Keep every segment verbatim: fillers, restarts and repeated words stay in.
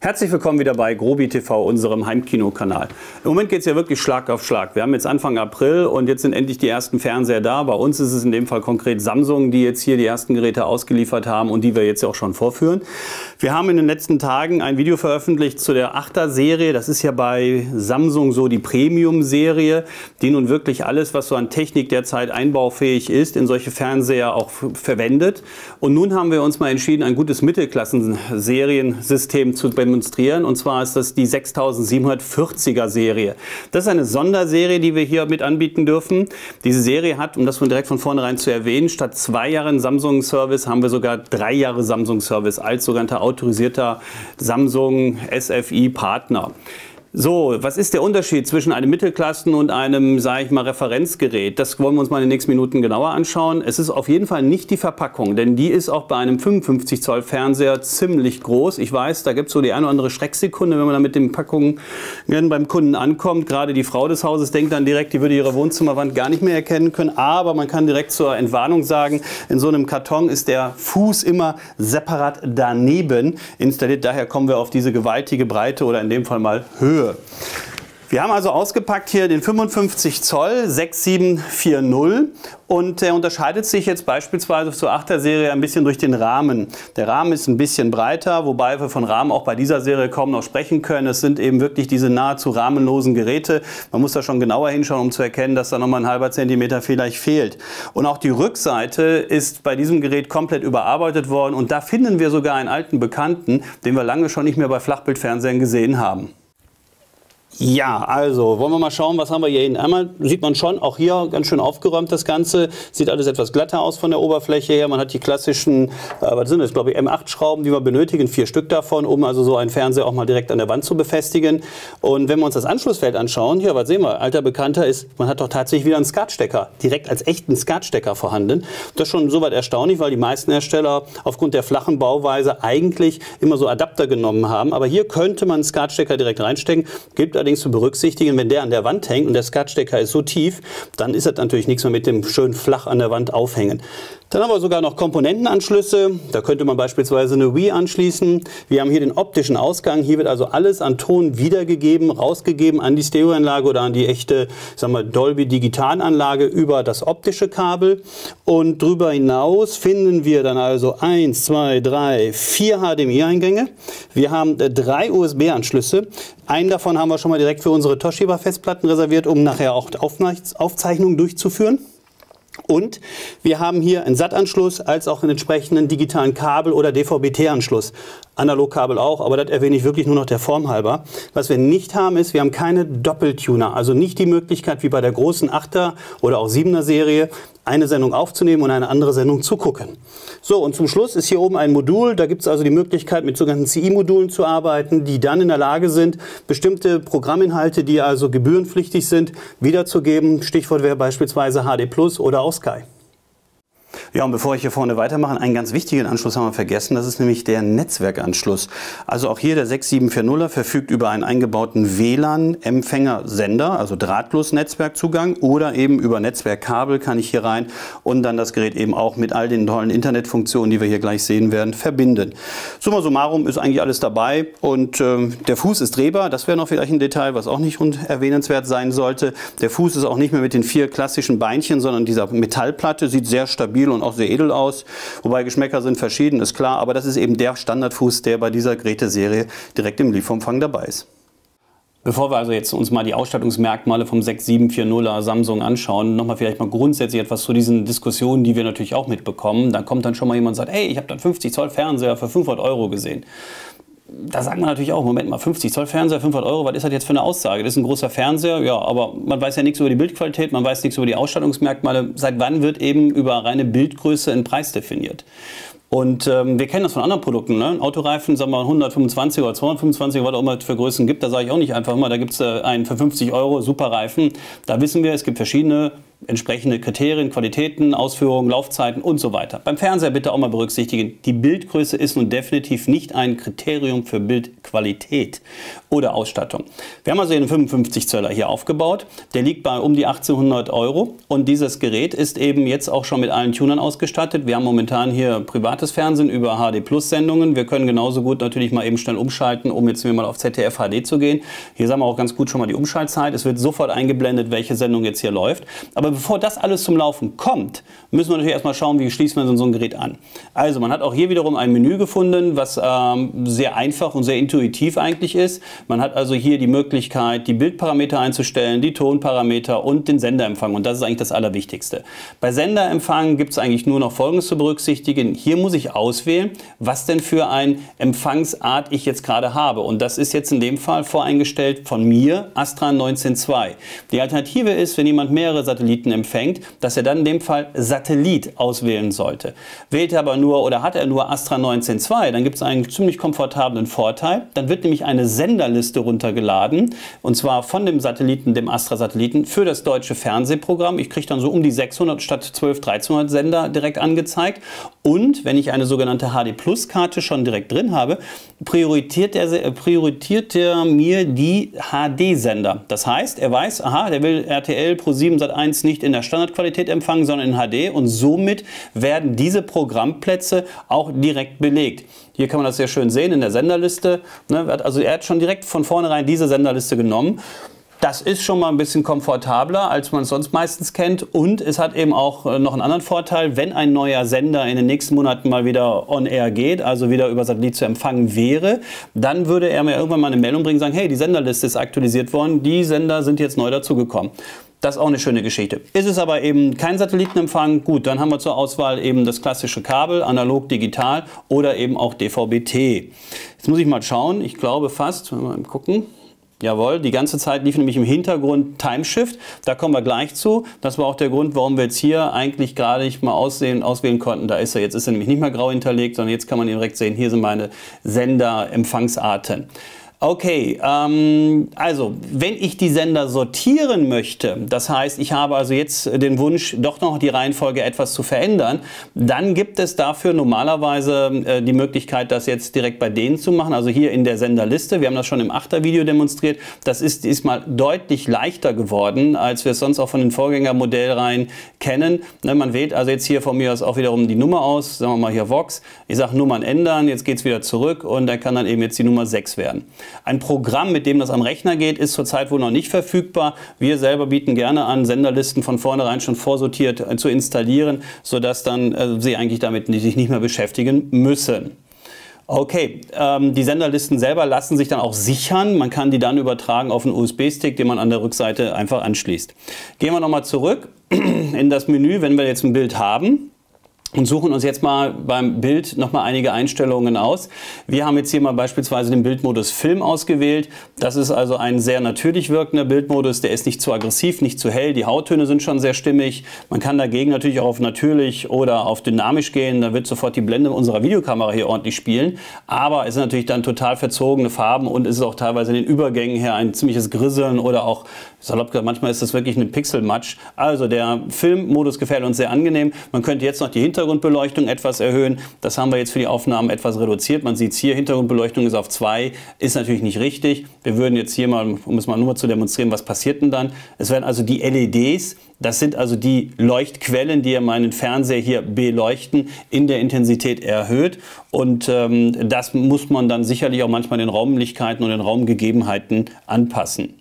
Herzlich willkommen wieder bei Grobi T V, unserem Heimkino-Kanal. Im Moment geht es ja wirklich Schlag auf Schlag. Wir haben jetzt Anfang April und jetzt sind endlich die ersten Fernseher da. Bei uns ist es in dem Fall konkret Samsung, die jetzt hier die ersten Geräte ausgeliefert haben und die wir jetzt auch schon vorführen. Wir haben in den letzten Tagen ein Video veröffentlicht zu der achter Serie. Das ist ja bei Samsung so die Premium-Serie, die nun wirklich alles, was so an Technik derzeit einbaufähig ist, in solche Fernseher auch verwendet. Und nun haben wir uns mal entschieden, ein gutes Mittelklassen-Seriensystem zu demonstrieren. Und zwar ist das die sechstausendsiebenhundertvierziger Serie. Das ist eine Sonderserie, die wir hier mit anbieten dürfen. Diese Serie hat, um das von direkt von vornherein zu erwähnen, statt zwei Jahren Samsung-Service haben wir sogar drei Jahre Samsung-Service als sogenannter autorisierter Samsung S F I-Partner. So, was ist der Unterschied zwischen einem Mittelklassen- und einem, sage ich mal, Referenzgerät? Das wollen wir uns mal in den nächsten Minuten genauer anschauen. Es ist auf jeden Fall nicht die Verpackung, denn die ist auch bei einem fünfundfünfzig Zoll Fernseher ziemlich groß. Ich weiß, da gibt es so die eine oder andere Schrecksekunde, wenn man da mit den Packungen beim Kunden ankommt. Gerade die Frau des Hauses denkt dann direkt, die würde ihre Wohnzimmerwand gar nicht mehr erkennen können. Aber man kann direkt zur Entwarnung sagen, in so einem Karton ist der Fuß immer separat daneben installiert. Daher kommen wir auf diese gewaltige Breite oder in dem Fall mal Höhe. Wir haben also ausgepackt hier den fünfundfünfzig Zoll sechs sieben vier null und der unterscheidet sich jetzt beispielsweise zur achter Serie ein bisschen durch den Rahmen. Der Rahmen ist ein bisschen breiter, wobei wir von Rahmen auch bei dieser Serie kaum noch sprechen können. Es sind eben wirklich diese nahezu rahmenlosen Geräte. Man muss da schon genauer hinschauen, um zu erkennen, dass da nochmal ein halber Zentimeter vielleicht fehlt. Und auch die Rückseite ist bei diesem Gerät komplett überarbeitet worden und da finden wir sogar einen alten Bekannten, den wir lange schon nicht mehr bei Flachbildfernsehern gesehen haben. Ja, also wollen wir mal schauen, was haben wir hier hin. Einmal sieht man schon, auch hier ganz schön aufgeräumt das Ganze. Sieht alles etwas glatter aus von der Oberfläche her. Man hat die klassischen, äh, was sind das, glaube ich, M acht Schrauben, die wir benötigen, vier Stück davon, um also so einen Fernseher auch mal direkt an der Wand zu befestigen. Und wenn wir uns das Anschlussfeld anschauen, hier, was sehen wir? Alter Bekannter ist, man hat doch tatsächlich wieder einen SCART-Stecker, direkt als echten SCART-Stecker vorhanden. Das ist schon soweit erstaunlich, weil die meisten Hersteller aufgrund der flachen Bauweise eigentlich immer so Adapter genommen haben. Aber hier könnte man einen SCART-Stecker direkt reinstecken. Gibt allerdings zu berücksichtigen, wenn der an der Wand hängt und der SCART-Stecker ist so tief, dann ist das natürlich nichts mehr mit dem schön flach an der Wand aufhängen. Dann haben wir sogar noch Komponentenanschlüsse. Da könnte man beispielsweise eine Wii anschließen. Wir haben hier den optischen Ausgang. Hier wird also alles an Ton wiedergegeben, rausgegeben an die Stereoanlage oder an die echte, sagen wir, Dolby Digitalanlage über das optische Kabel. Und darüber hinaus finden wir dann also eins, zwei, drei, vier H D M I-Eingänge. Wir haben drei U S B-Anschlüsse. Einen davon haben wir schon mal direkt für unsere Toshiba-Festplatten reserviert, um nachher auch Aufzeichnungen durchzuführen. Und wir haben hier einen S A T-Anschluss als auch einen entsprechenden digitalen Kabel- oder D V B T-Anschluss. Analogkabel auch, aber das erwähne ich wirklich nur noch der Form halber. Was wir nicht haben ist, wir haben keine Doppeltuner, also nicht die Möglichkeit wie bei der großen achter oder auch siebener Serie, eine Sendung aufzunehmen und eine andere Sendung zu gucken. So, und zum Schluss ist hier oben ein Modul, da gibt es also die Möglichkeit mit sogenannten C I-Modulen zu arbeiten, die dann in der Lage sind, bestimmte Programminhalte, die also gebührenpflichtig sind, wiederzugeben. Stichwort wäre beispielsweise H D plus oder auch Sky. Ja, und bevor ich hier vorne weitermache, einen ganz wichtigen Anschluss haben wir vergessen, das ist nämlich der Netzwerkanschluss. Also auch hier der sechs sieben vier nuller verfügt über einen eingebauten W L A N-Empfänger-Sender, also drahtlos Netzwerkzugang oder eben über Netzwerkkabel kann ich hier rein und dann das Gerät eben auch mit all den tollen Internetfunktionen, die wir hier gleich sehen werden, verbinden. Summa summarum ist eigentlich alles dabei und äh, der Fuß ist drehbar, das wäre noch vielleicht ein Detail, was auch nicht erwähnenswert sein sollte. Der Fuß ist auch nicht mehr mit den vier klassischen Beinchen, sondern dieser Metallplatte, sieht sehr stabil und auch sehr edel aus, wobei Geschmäcker sind verschieden, ist klar, aber das ist eben der Standardfuß, der bei dieser Geräteserie direkt im Lieferumfang dabei ist. Bevor wir also jetzt uns mal die Ausstattungsmerkmale vom sechs sieben vier nuller Samsung anschauen, nochmal vielleicht mal grundsätzlich etwas zu diesen Diskussionen, die wir natürlich auch mitbekommen. Da kommt dann schon mal jemand und sagt, hey, ich habe da einen fünfzig Zoll Fernseher für fünfhundert Euro gesehen. Da sagt man natürlich auch, Moment mal, fünfzig Zoll Fernseher, fünfhundert Euro, was ist das jetzt für eine Aussage? Das ist ein großer Fernseher, ja, aber man weiß ja nichts über die Bildqualität, man weiß nichts über die Ausstattungsmerkmale. Seit wann wird eben über reine Bildgröße ein Preis definiert? Und ähm, wir kennen das von anderen Produkten, ne? Autoreifen, sagen wir hundertfünfundzwanzig oder zweihundertfünfundzwanzig, was auch immer es für Größen gibt, da sage ich auch nicht einfach immer, da gibt es äh, einen für fünfzig Euro Superreifen. Da wissen wir, es gibt verschiedene entsprechende Kriterien, Qualitäten, Ausführungen, Laufzeiten und so weiter. Beim Fernseher bitte auch mal berücksichtigen, die Bildgröße ist nun definitiv nicht ein Kriterium für Bildqualität oder Ausstattung. Wir haben also einen fünfundfünfzig Zöller hier aufgebaut, der liegt bei um die achtzehnhundert Euro und dieses Gerät ist eben jetzt auch schon mit allen Tunern ausgestattet. Wir haben momentan hier privates Fernsehen über H D Plus Sendungen. Wir können genauso gut natürlich mal eben schnell umschalten, um jetzt mal auf Z D F H D zu gehen. Hier sagen wir auch ganz gut schon mal die Umschaltzeit. Es wird sofort eingeblendet, welche Sendung jetzt hier läuft. Aber bevor das alles zum Laufen kommt, müssen wir natürlich erstmal schauen, wie schließt man so ein Gerät an. Also man hat auch hier wiederum ein Menü gefunden, was ähm, sehr einfach und sehr intuitiv eigentlich ist. Man hat also hier die Möglichkeit, die Bildparameter einzustellen, die Tonparameter und den Senderempfang. Und das ist eigentlich das Allerwichtigste. Bei Senderempfang gibt es eigentlich nur noch Folgendes zu berücksichtigen. Hier muss ich auswählen, was denn für ein Empfangsart ich jetzt gerade habe. Und das ist jetzt in dem Fall voreingestellt von mir, Astra neunzehn Punkt zwei. Die Alternative ist, wenn jemand mehrere Satelliten empfängt, dass er dann in dem Fall Satellit auswählen sollte. Wählt er aber nur oder hat er nur Astra neunzehn Punkt zwei, dann gibt es einen ziemlich komfortablen Vorteil. Dann wird nämlich eine Senderliste runtergeladen und zwar von dem Satelliten, dem Astra-Satelliten für das deutsche Fernsehprogramm. Ich kriege dann so um die sechshundert statt zwölfhundert, dreizehnhundert Sender direkt angezeigt. Und wenn ich eine sogenannte H D Plus Karte schon direkt drin habe, priorisiert er, priorisiert er mir die H D-Sender. Das heißt, er weiß, aha, der will R T L, ProSieben, Sat eins nicht in der Standardqualität empfangen, sondern in H D und somit werden diese Programmplätze auch direkt belegt. Hier kann man das sehr schön sehen in der Senderliste. Also er hat schon direkt von vornherein diese Senderliste genommen. Das ist schon mal ein bisschen komfortabler, als man es sonst meistens kennt. Und es hat eben auch noch einen anderen Vorteil, wenn ein neuer Sender in den nächsten Monaten mal wieder on air geht, also wieder über Satellit zu empfangen wäre, dann würde er mir irgendwann mal eine Meldung bringen, sagen, hey, die Senderliste ist aktualisiert worden, die Sender sind jetzt neu dazugekommen. Das ist auch eine schöne Geschichte. Ist es aber eben kein Satellitenempfang, gut, dann haben wir zur Auswahl eben das klassische Kabel, analog, digital oder eben auch D V B T. Jetzt muss ich mal schauen, ich glaube fast, mal gucken. Jawohl, die ganze Zeit lief nämlich im Hintergrund Timeshift. Da kommen wir gleich zu. Das war auch der Grund, warum wir jetzt hier eigentlich gerade nicht mal aussehen, auswählen konnten. Da ist er. Jetzt ist er nämlich nicht mehr grau hinterlegt, sondern jetzt kann man direkt sehen, hier sind meine Senderempfangsarten. Okay, ähm, also wenn ich die Sender sortieren möchte, das heißt, ich habe also jetzt den Wunsch, doch noch die Reihenfolge etwas zu verändern, dann gibt es dafür normalerweise äh, die Möglichkeit, das jetzt direkt bei denen zu machen, also hier in der Senderliste. Wir haben das schon im Achter-Video demonstriert. Das ist diesmal deutlich leichter geworden, als wir es sonst auch von den Vorgängermodellreihen kennen. Ne, man wählt also jetzt hier von mir aus auch wiederum die Nummer aus, sagen wir mal hier Vox. Ich sage Nummern ändern, jetzt geht es wieder zurück und dann kann dann eben jetzt die Nummer sechs werden. Ein Programm, mit dem das am Rechner geht, ist zurzeit wohl noch nicht verfügbar. Wir selber bieten gerne an, Senderlisten von vornherein schon vorsortiert äh, zu installieren, sodass dann äh, Sie eigentlich damit sich nicht mehr beschäftigen müssen. Okay, ähm, die Senderlisten selber lassen sich dann auch sichern. Man kann die dann übertragen auf einen U S B-Stick, den man an der Rückseite einfach anschließt. Gehen wir nochmal zurück in das Menü, wenn wir jetzt ein Bild haben. Und suchen uns jetzt mal beim Bild noch mal einige Einstellungen aus. Wir haben jetzt hier mal beispielsweise den Bildmodus Film ausgewählt. Das ist also ein sehr natürlich wirkender Bildmodus. Der ist nicht zu aggressiv, nicht zu hell. Die Hauttöne sind schon sehr stimmig. Man kann dagegen natürlich auch auf natürlich oder auf dynamisch gehen. Da wird sofort die Blende unserer Videokamera hier ordentlich spielen. Aber es sind natürlich dann total verzogene Farben und es ist auch teilweise in den Übergängen her ein ziemliches Grisseln oder auch, salopp gesagt, manchmal ist das wirklich eine Pixelmatsch. Also der Filmmodus gefällt uns sehr angenehm. Man könnte jetzt noch die Hintergründe Hintergrundbeleuchtung etwas erhöhen. Das haben wir jetzt für die Aufnahmen etwas reduziert. Man sieht es hier, Hintergrundbeleuchtung ist auf zwei, ist natürlich nicht richtig. Wir würden jetzt hier mal, um es mal nur mal zu demonstrieren, was passiert denn dann. Es werden also die L E Ds, das sind also die Leuchtquellen, die meinen Fernseher hier beleuchten, in der Intensität erhöht. Und ähm, das muss man dann sicherlich auch manchmal den Räumlichkeiten und den Raumgegebenheiten anpassen.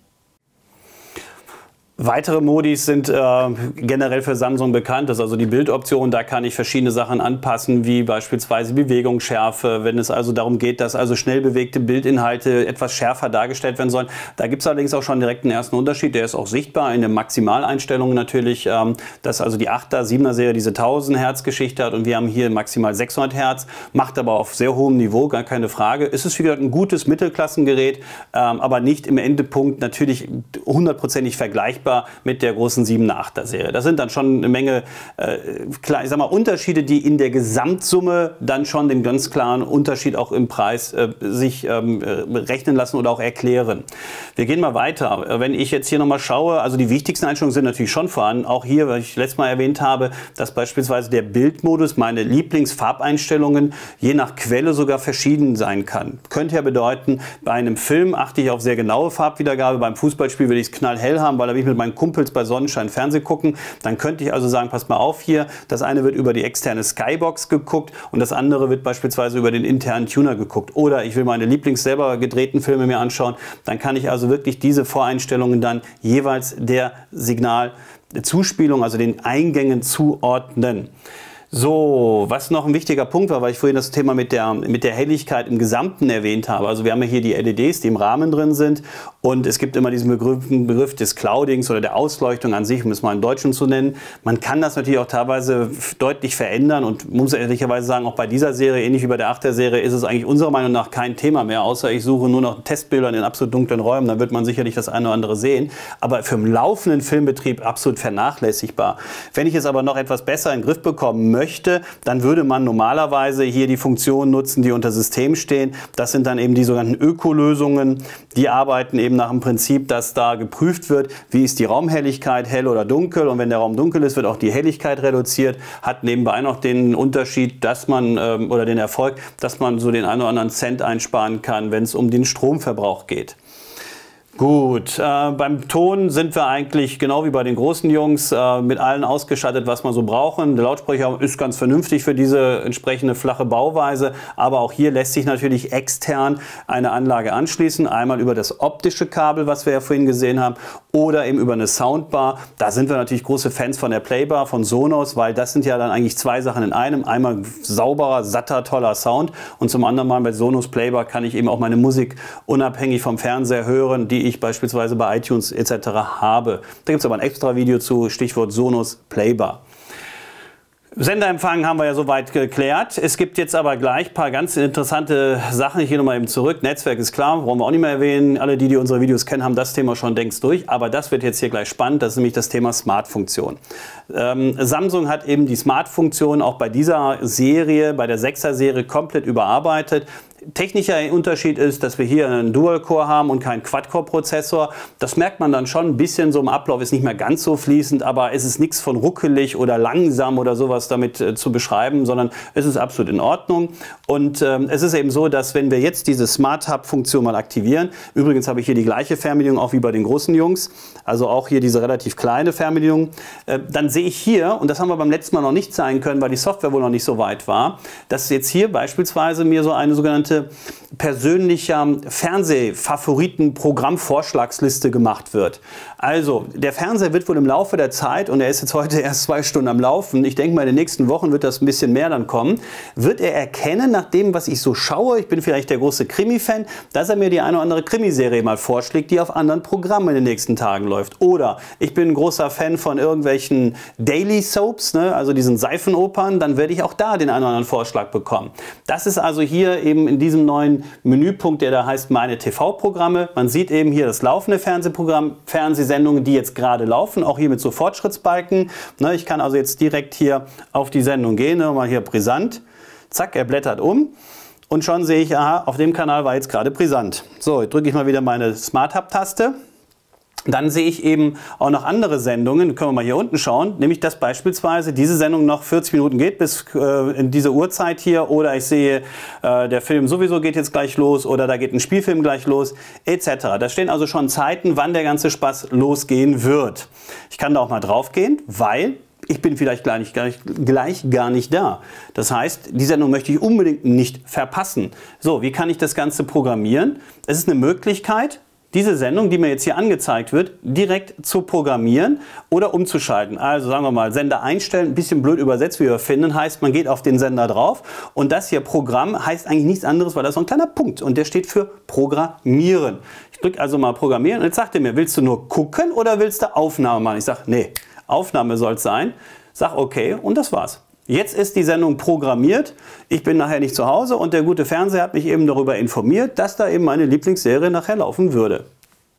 Weitere Modis sind äh, generell für Samsung bekannt. Das ist also die Bildoption. Da kann ich verschiedene Sachen anpassen, wie beispielsweise Bewegungsschärfe, wenn es also darum geht, dass also schnell bewegte Bildinhalte etwas schärfer dargestellt werden sollen. Da gibt es allerdings auch schon direkt einen ersten Unterschied. Der ist auch sichtbar in der Maximaleinstellung natürlich, ähm, dass also die achter, siebener Serie diese tausend Hertz Geschichte hat und wir haben hier maximal sechshundert Hertz, macht aber auf sehr hohem Niveau, gar keine Frage. Es ist wie gesagt ein gutes Mittelklassengerät, ähm, aber nicht im Endepunkt natürlich hundertprozentig vergleichbar vergleichbar mit der großen siebener achter Serie. Das sind dann schon eine Menge äh, klar, ich sag mal, Unterschiede, die in der Gesamtsumme dann schon den ganz klaren Unterschied auch im Preis äh, sich ähm, rechnen lassen oder auch erklären. Wir gehen mal weiter. Wenn ich jetzt hier nochmal schaue, also die wichtigsten Einstellungen sind natürlich schon vorhanden. Auch hier, weil ich letztes Mal erwähnt habe, dass beispielsweise der Bildmodus, meine Lieblingsfarbeinstellungen, je nach Quelle sogar verschieden sein kann. Könnte ja bedeuten, bei einem Film achte ich auf sehr genaue Farbwiedergabe, beim Fußballspiel will ich es knallhell haben, weil da will ich mit meinen Kumpels bei Sonnenschein Fernsehen gucken. Dann könnte ich also sagen, pass mal auf hier, das eine wird über die externe Skybox geguckt und das andere wird beispielsweise über den internen Tuner geguckt. Oder ich will meine Lieblings selber gedrehten Filme mir anschauen, dann kann ich also wirklich diese Voreinstellungen dann jeweils der Signalzuspielung, also den Eingängen zuordnen. So, was noch ein wichtiger Punkt war, weil ich vorhin das Thema mit der, mit der Helligkeit im Gesamten erwähnt habe. Also wir haben ja hier die L E Ds, die im Rahmen drin sind und es gibt immer diesen Begriff, Begriff des Cloudings oder der Ausleuchtung an sich, um es mal im Deutschen zu nennen. Man kann das natürlich auch teilweise deutlich verändern und muss ehrlicherweise sagen, auch bei dieser Serie, ähnlich wie bei der achter Serie, ist es eigentlich unserer Meinung nach kein Thema mehr, außer ich suche nur noch Testbilder in absolut dunklen Räumen, dann wird man sicherlich das eine oder andere sehen. Aber für den laufenden Filmbetrieb absolut vernachlässigbar. Wenn ich es aber noch etwas besser in den Griff bekommen möchte, möchte, dann würde man normalerweise hier die Funktionen nutzen, die unter System stehen. Das sind dann eben die sogenannten Ökolösungen. Die arbeiten eben nach dem Prinzip, dass da geprüft wird, wie ist die Raumhelligkeit, hell oder dunkel. Und wenn der Raum dunkel ist, wird auch die Helligkeit reduziert. Hat nebenbei noch den Unterschied, dass man, ähm, oder den Erfolg, dass man so den einen oder anderen Cent einsparen kann, wenn es um den Stromverbrauch geht. Gut, äh, beim Ton sind wir eigentlich genau wie bei den großen Jungs äh, mit allen ausgestattet, was wir so brauchen. Der Lautsprecher ist ganz vernünftig für diese entsprechende flache Bauweise, aber auch hier lässt sich natürlich extern eine Anlage anschließen. Einmal über das optische Kabel, was wir ja vorhin gesehen haben, oder eben über eine Soundbar. Da sind wir natürlich große Fans von der Playbar, von Sonos, weil das sind ja dann eigentlich zwei Sachen in einem. Einmal sauberer, satter, toller Sound und zum anderen mal bei Sonos Playbar kann ich eben auch meine Musik unabhängig vom Fernseher hören, die ich beispielsweise bei iTunes et cetera habe. Da gibt es aber ein extra Video zu, Stichwort Sonos Playbar. Senderempfang haben wir ja soweit geklärt. Es gibt jetzt aber gleich ein paar ganz interessante Sachen. Ich gehe nochmal eben zurück. Netzwerk ist klar, brauchen wir auch nicht mehr erwähnen. Alle, die, die unsere Videos kennen, haben das Thema schon längst durch. Aber das wird jetzt hier gleich spannend. Das ist nämlich das Thema Smart-Funktion. Ähm, Samsung hat eben die Smart-Funktion auch bei dieser Serie, bei der sechser Serie, komplett überarbeitet. Technischer Unterschied ist, dass wir hier einen Dual-Core haben und keinen Quad-Core-Prozessor. Das merkt man dann schon ein bisschen so im Ablauf, ist nicht mehr ganz so fließend, aber es ist nichts von ruckelig oder langsam oder sowas damit äh, zu beschreiben, sondern es ist absolut in Ordnung. Und ähm, es ist eben so, dass wenn wir jetzt diese Smart Hub-Funktion mal aktivieren, übrigens habe ich hier die gleiche Fernbedienung auch wie bei den großen Jungs, also auch hier diese relativ kleine Fernbedienung, äh, dann sehe ich hier, und das haben wir beim letzten Mal noch nicht zeigen können, weil die Software wohl noch nicht so weit war, dass jetzt hier beispielsweise mir so eine sogenannte persönlicher Fernsehfavoriten-Programmvorschlagsliste gemacht wird. Also, der Fernseher wird wohl im Laufe der Zeit, und er ist jetzt heute erst zwei Stunden am Laufen, ich denke mal in den nächsten Wochen wird das ein bisschen mehr dann kommen, wird er erkennen, nach dem, was ich so schaue, ich bin vielleicht der große Krimi-Fan, dass er mir die eine oder andere Krimiserie mal vorschlägt, die auf anderen Programmen in den nächsten Tagen läuft. Oder ich bin ein großer Fan von irgendwelchen Daily Soaps, ne, also diesen Seifenopern, dann werde ich auch da den einen oder anderen Vorschlag bekommen. Das ist also hier eben in diesem neuen Menüpunkt, der da heißt Meine T V-Programme. Man sieht eben hier das laufende Fernsehprogramm, Fernsehsendungen, die jetzt gerade laufen, auch hier mit so Fortschrittsbalken. Ne, ich kann also jetzt direkt hier auf die Sendung gehen, ne, mal hier brisant. Zack, er blättert um. Und schon sehe ich, aha, auf dem Kanal war jetzt gerade brisant. So, jetzt drücke ich mal wieder meine Smart Hub-Taste. Dann sehe ich eben auch noch andere Sendungen, können wir mal hier unten schauen, nämlich dass beispielsweise diese Sendung noch vierzig Minuten geht bis äh, in diese Uhrzeit hier, oder ich sehe, äh, der Film sowieso geht jetzt gleich los, oder da geht ein Spielfilm gleich los, et cetera. Da stehen also schon Zeiten, wann der ganze Spaß losgehen wird. Ich kann da auch mal drauf gehen, weil ich bin vielleicht gleich, gleich, gleich gar nicht da. Das heißt, die Sendung möchte ich unbedingt nicht verpassen. So, wie kann ich das Ganze programmieren? Es ist eine Möglichkeit, diese Sendung, die mir jetzt hier angezeigt wird, direkt zu programmieren oder umzuschalten. Also sagen wir mal, Sender einstellen, ein bisschen blöd übersetzt, wie wir finden, heißt, man geht auf den Sender drauf und das hier Programm heißt eigentlich nichts anderes, weil das so ein kleiner Punkt und der steht für Programmieren. Ich drücke also mal Programmieren und jetzt sagt er mir, willst du nur gucken oder willst du Aufnahme machen? Ich sage, nee, Aufnahme soll es sein. Sag okay und das war's. Jetzt ist die Sendung programmiert, ich bin nachher nicht zu Hause und der gute Fernseher hat mich eben darüber informiert, dass da eben meine Lieblingsserie nachher laufen würde.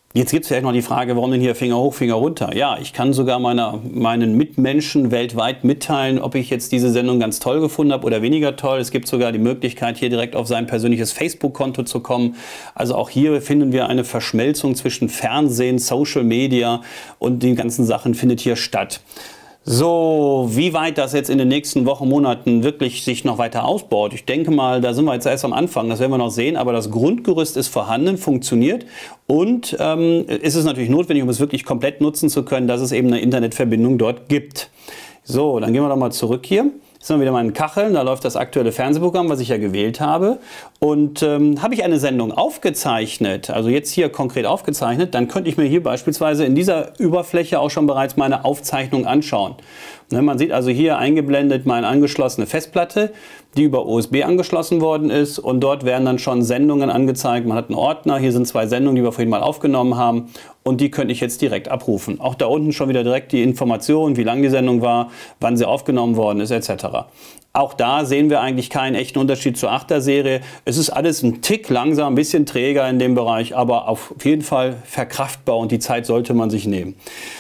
Jetzt gibt es vielleicht noch die Frage, warum denn hier Finger hoch, Finger runter? Ja, ich kann sogar meiner, meinen Mitmenschen weltweit mitteilen, ob ich jetzt diese Sendung ganz toll gefunden habe oder weniger toll. Es gibt sogar die Möglichkeit, hier direkt auf sein persönliches Facebook-Konto zu kommen. Also auch hier finden wir eine Verschmelzung zwischen Fernsehen, Social Media und den ganzen Sachen findet hier statt. So, wie weit das jetzt in den nächsten Wochen, Monaten wirklich sich noch weiter ausbaut, ich denke mal, da sind wir jetzt erst am Anfang, das werden wir noch sehen, aber das Grundgerüst ist vorhanden, funktioniert und ähm, ist es natürlich notwendig, um es wirklich komplett nutzen zu können, dass es eben eine Internetverbindung dort gibt. So, dann gehen wir doch mal zurück hier. Jetzt sind wir wieder mal in Kacheln, da läuft das aktuelle Fernsehprogramm, was ich ja gewählt habe. Und ähm, habe ich eine Sendung aufgezeichnet, also jetzt hier konkret aufgezeichnet, dann könnte ich mir hier beispielsweise in dieser Überfläche auch schon bereits meine Aufzeichnung anschauen. Ne, man sieht also hier eingeblendet meine angeschlossene Festplatte, die über U S B angeschlossen worden ist und dort werden dann schon Sendungen angezeigt. Man hat einen Ordner, hier sind zwei Sendungen, die wir vorhin mal aufgenommen haben und die könnte ich jetzt direkt abrufen. Auch da unten schon wieder direkt die Information, wie lang die Sendung war, wann sie aufgenommen worden ist et cetera. Auch da sehen wir eigentlich keinen echten Unterschied zur achter Serie. Es ist alles ein Tick langsam, ein bisschen träger in dem Bereich, aber auf jeden Fall verkraftbar und die Zeit sollte man sich nehmen.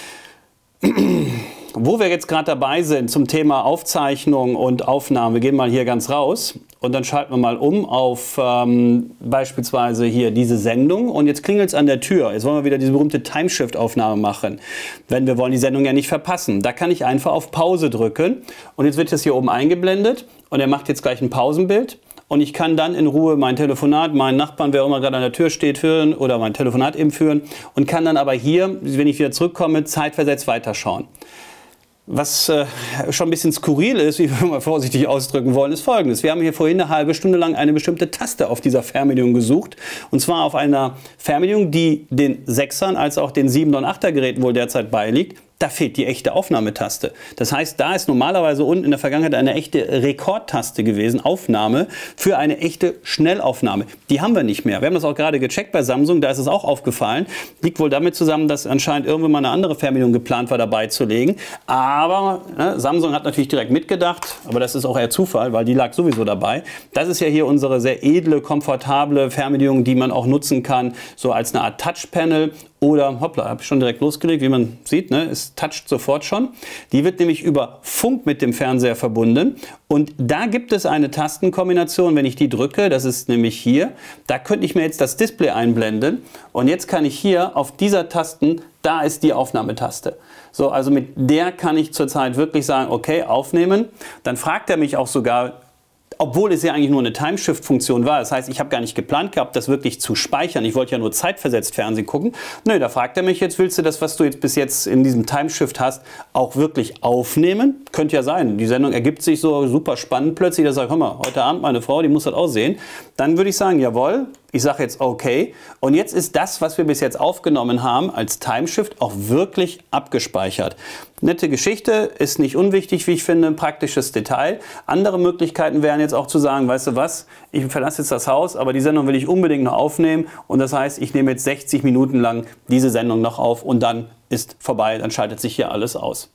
Wo wir jetzt gerade dabei sind zum Thema Aufzeichnung und Aufnahme, wir gehen mal hier ganz raus und dann schalten wir mal um auf ähm, beispielsweise hier diese Sendung und jetzt klingelt es an der Tür. Jetzt wollen wir wieder diese berühmte Timeshift-Aufnahme machen, wenn wir wollen die Sendung ja nicht verpassen. Da kann ich einfach auf Pause drücken und jetzt wird das hier oben eingeblendet und er macht jetzt gleich ein Pausenbild. Und ich kann dann in Ruhe mein Telefonat, meinen Nachbarn, wer auch immer gerade an der Tür steht, führen oder mein Telefonat eben führen und kann dann aber hier, wenn ich wieder zurückkomme, zeitversetzt weiterschauen. Was äh, schon ein bisschen skurril ist, wie wir mal vorsichtig ausdrücken wollen, ist Folgendes. Wir haben hier vorhin eine halbe Stunde lang eine bestimmte Taste auf dieser Fernbedienung gesucht. Und zwar auf einer Fernbedienung, die den Sechsern als auch den Siebener und Achter Geräten wohl derzeit beiliegt. Da fehlt die echte Aufnahmetaste. Das heißt, da ist normalerweise unten in der Vergangenheit eine echte Rekordtaste gewesen, Aufnahme, für eine echte Schnellaufnahme. Die haben wir nicht mehr. Wir haben das auch gerade gecheckt bei Samsung, da ist es auch aufgefallen. Liegt wohl damit zusammen, dass anscheinend irgendwann mal eine andere Fernbedienung geplant war, dabei zu legen. Aber ne, Samsung hat natürlich direkt mitgedacht, aber das ist auch eher Zufall, weil die lag sowieso dabei. Das ist ja hier unsere sehr edle, komfortable Fernbedienung, die man auch nutzen kann, so als eine Art Touchpanel. Oder, hoppla, habe ich schon direkt losgelegt, wie man sieht, ne, es toucht sofort schon. Die wird nämlich über Funk mit dem Fernseher verbunden und da gibt es eine Tastenkombination, wenn ich die drücke, das ist nämlich hier, da könnte ich mir jetzt das Display einblenden und jetzt kann ich hier auf dieser Tasten, da ist die Aufnahmetaste. So, also mit der kann ich zurzeit wirklich sagen, okay, aufnehmen. Dann fragt er mich auch sogar, obwohl es ja eigentlich nur eine Timeshift-Funktion war. Das heißt, ich habe gar nicht geplant gehabt, das wirklich zu speichern. Ich wollte ja nur zeitversetzt Fernsehen gucken. Nö, da fragt er mich jetzt, willst du das, was du jetzt bis jetzt in diesem Timeshift hast, auch wirklich aufnehmen? Könnte ja sein. Die Sendung ergibt sich so super spannend plötzlich. Da sage ich, hör mal, heute Abend meine Frau, die muss das auch sehen. Dann würde ich sagen, jawohl. Ich sage jetzt okay und jetzt ist das, was wir bis jetzt aufgenommen haben, als Timeshift auch wirklich abgespeichert. Nette Geschichte, ist nicht unwichtig, wie ich finde, ein praktisches Detail. Andere Möglichkeiten wären jetzt auch zu sagen, weißt du was, ich verlasse jetzt das Haus, aber die Sendung will ich unbedingt noch aufnehmen und das heißt, ich nehme jetzt sechzig Minuten lang diese Sendung noch auf und dann ist vorbei, dann schaltet sich hier alles aus.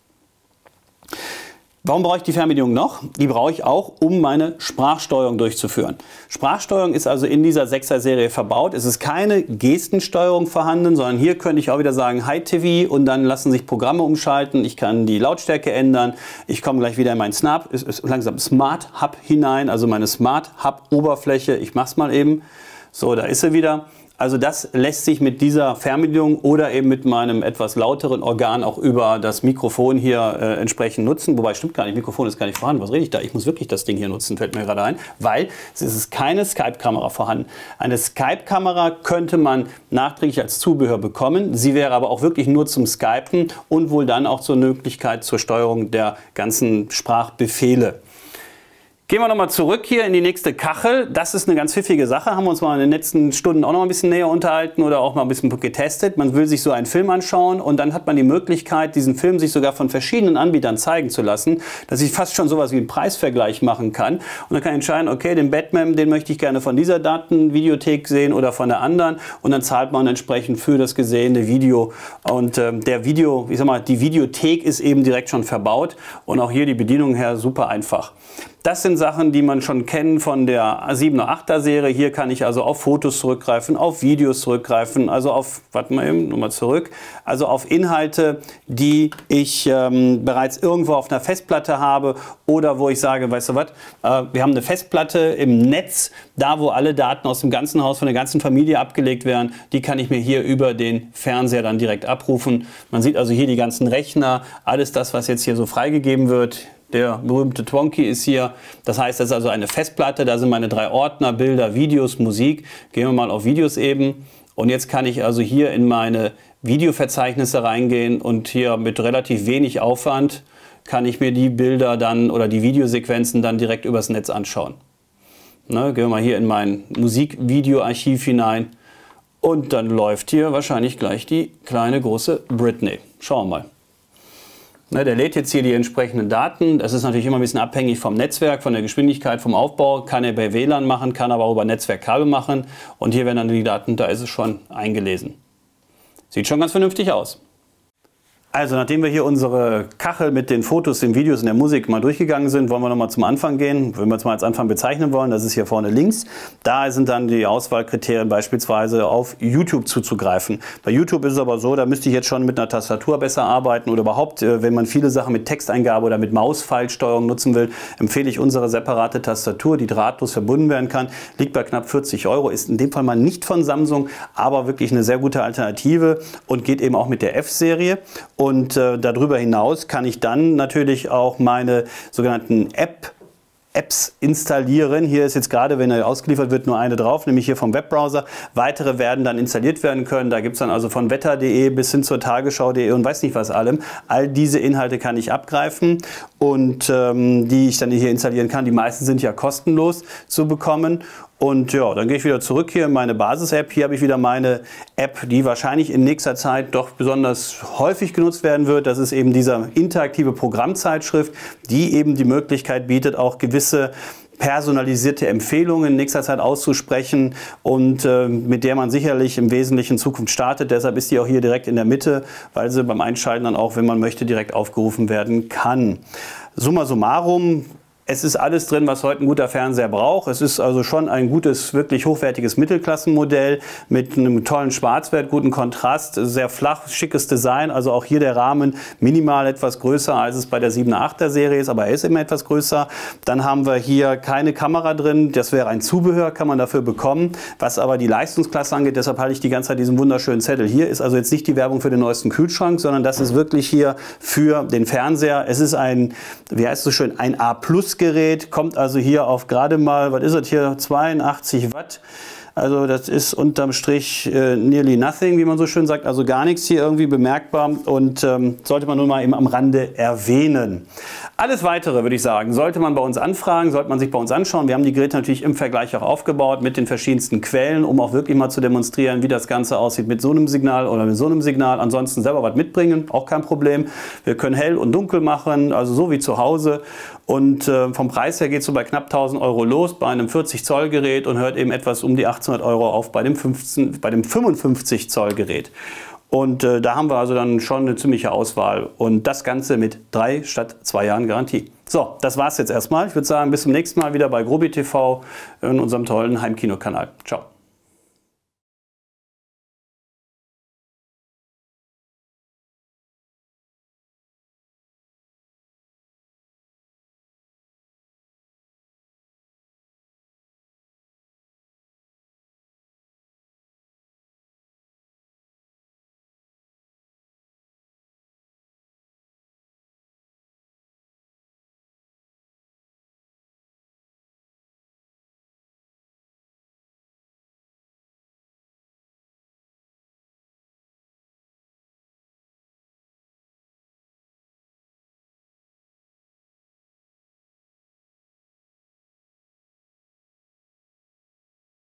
Warum brauche ich die Fernbedienung noch? Die brauche ich auch, um meine Sprachsteuerung durchzuführen. Sprachsteuerung ist also in dieser sechser Serie verbaut. Es ist keine Gestensteuerung vorhanden, sondern hier könnte ich auch wieder sagen Hi T V und dann lassen sich Programme umschalten. Ich kann die Lautstärke ändern. Ich komme gleich wieder in mein Snap, ist, ist langsam Smart Hub hinein, also meine Smart Hub Oberfläche. Ich mache es mal eben. So, da ist sie wieder. Also das lässt sich mit dieser Fernbedienung oder eben mit meinem etwas lauteren Organ auch über das Mikrofon hier äh, entsprechend nutzen. Wobei, stimmt gar nicht, Mikrofon ist gar nicht vorhanden. Was rede ich da? Ich muss wirklich das Ding hier nutzen, fällt mir gerade ein. Weil es ist keine Skype-Kamera vorhanden. Eine Skype-Kamera könnte man nachträglich als Zubehör bekommen. Sie wäre aber auch wirklich nur zum Skypen und wohl dann auch zur Möglichkeit zur Steuerung der ganzen Sprachbefehle. Gehen wir nochmal zurück hier in die nächste Kachel. Das ist eine ganz pfiffige Sache. Haben wir uns mal in den letzten Stunden auch noch ein bisschen näher unterhalten oder auch mal ein bisschen getestet. Man will sich so einen Film anschauen und dann hat man die Möglichkeit, diesen Film sich sogar von verschiedenen Anbietern zeigen zu lassen, dass ich fast schon sowas wie einen Preisvergleich machen kann. Und dann kann ich entscheiden, okay, den Batman, den möchte ich gerne von dieser Datenvideothek sehen oder von der anderen. Und dann zahlt man entsprechend für das gesehene Video. Und äh, der Video, ich sag mal, die Videothek ist eben direkt schon verbaut. Und auch hier die Bedienung her super einfach. Das sind Sachen, die man schon kennt von der siebener achter Serie. Hier kann ich also auf Fotos zurückgreifen, auf Videos zurückgreifen, also auf, warte mal eben, nochmal zurück, also auf Inhalte, die ich ähm, bereits irgendwo auf einer Festplatte habe oder wo ich sage, weißt du was, äh, wir haben eine Festplatte im Netz, da wo alle Daten aus dem ganzen Haus, von der ganzen Familie abgelegt werden, die kann ich mir hier über den Fernseher dann direkt abrufen. Man sieht also hier die ganzen Rechner, alles das, was jetzt hier so freigegeben wird. Der berühmte Twonky ist hier. Das heißt, das ist also eine Festplatte. Da sind meine drei Ordner, Bilder, Videos, Musik. Gehen wir mal auf Videos eben. Und jetzt kann ich also hier in meine Videoverzeichnisse reingehen und hier mit relativ wenig Aufwand kann ich mir die Bilder dann oder die Videosequenzen dann direkt übers Netz anschauen. Ne, gehen wir mal hier in mein Musikvideoarchiv hinein. Und dann läuft hier wahrscheinlich gleich die kleine große Britney. Schauen wir mal. Ne, der lädt jetzt hier die entsprechenden Daten. Das ist natürlich immer ein bisschen abhängig vom Netzwerk, von der Geschwindigkeit, vom Aufbau. Kann er bei W L A N machen, kann aber auch über Netzwerkkabel machen. Und hier werden dann die Daten, da ist es schon eingelesen. Sieht schon ganz vernünftig aus. Also nachdem wir hier unsere Kachel mit den Fotos, den Videos und der Musik mal durchgegangen sind, wollen wir nochmal zum Anfang gehen. Wenn wir es mal als Anfang bezeichnen wollen, das ist hier vorne links. Da sind dann die Auswahlkriterien beispielsweise auf YouTube zuzugreifen. Bei YouTube ist es aber so, da müsste ich jetzt schon mit einer Tastatur besser arbeiten oder überhaupt, wenn man viele Sachen mit Texteingabe oder mit Mausfeilsteuerung nutzen will, empfehle ich unsere separate Tastatur, die drahtlos verbunden werden kann. Liegt bei knapp vierzig Euro, ist in dem Fall mal nicht von Samsung, aber wirklich eine sehr gute Alternative und geht eben auch mit der F-Serie. Und äh, darüber hinaus kann ich dann natürlich auch meine sogenannten App, Apps installieren. Hier ist jetzt gerade, wenn er ausgeliefert wird, nur eine drauf, nämlich hier vom Webbrowser. Weitere werden dann installiert werden können. Da gibt es dann also von wetter punkt de bis hin zur tagesschau punkt de und weiß nicht was allem. All diese Inhalte kann ich abgreifen und ähm, die ich dann hier installieren kann. Die meisten sind ja kostenlos zu bekommen. Und ja, dann gehe ich wieder zurück hier in meine Basis-App. Hier habe ich wieder meine App, die wahrscheinlich in nächster Zeit doch besonders häufig genutzt werden wird. Das ist eben diese interaktive Programmzeitschrift, die eben die Möglichkeit bietet, auch gewisse personalisierte Empfehlungen in nächster Zeit auszusprechen und äh, mit der man sicherlich im Wesentlichen in Zukunft startet. Deshalb ist die auch hier direkt in der Mitte, weil sie beim Einschalten dann auch, wenn man möchte, direkt aufgerufen werden kann. Summa summarum. Es ist alles drin, was heute ein guter Fernseher braucht. Es ist also schon ein gutes, wirklich hochwertiges Mittelklassenmodell mit einem tollen Schwarzwert, guten Kontrast, sehr flach, schickes Design. Also auch hier der Rahmen minimal etwas größer, als es bei der siebener achter Serie ist, aber er ist immer etwas größer. Dann haben wir hier keine Kamera drin. Das wäre ein Zubehör, kann man dafür bekommen. Was aber die Leistungsklasse angeht, deshalb halte ich die ganze Zeit diesen wunderschönen Zettel. Hier ist also jetzt nicht die Werbung für den neuesten Kühlschrank, sondern das ist wirklich hier für den Fernseher. Es ist ein, wie heißt es so schön, ein A Plus Gerät, kommt also hier auf gerade mal, was ist das hier, zweiundachtzig Watt. Also das ist unterm Strich äh, nearly nothing, wie man so schön sagt, also gar nichts hier irgendwie bemerkbar und ähm, sollte man nur mal eben am Rande erwähnen. Alles Weitere, würde ich sagen, sollte man bei uns anfragen, sollte man sich bei uns anschauen. Wir haben die Geräte natürlich im Vergleich auch aufgebaut mit den verschiedensten Quellen, um auch wirklich mal zu demonstrieren, wie das Ganze aussieht mit so einem Signal oder mit so einem Signal. Ansonsten selber was mitbringen, auch kein Problem. Wir können hell und dunkel machen, also so wie zu Hause. Und äh, vom Preis her geht es so bei knapp tausend Euro los bei einem vierzig Zoll Gerät und hört eben etwas um die achtzehnhundert Euro auf bei dem, fünfzehn, bei dem fünfundfünfzig Zoll Gerät. Und äh, da haben wir also dann schon eine ziemliche Auswahl und das Ganze mit drei statt zwei Jahren Garantie. So, das war's jetzt erstmal. Ich würde sagen, bis zum nächsten Mal wieder bei Grobi T V in unserem tollen Heimkino-Kanal. Ciao.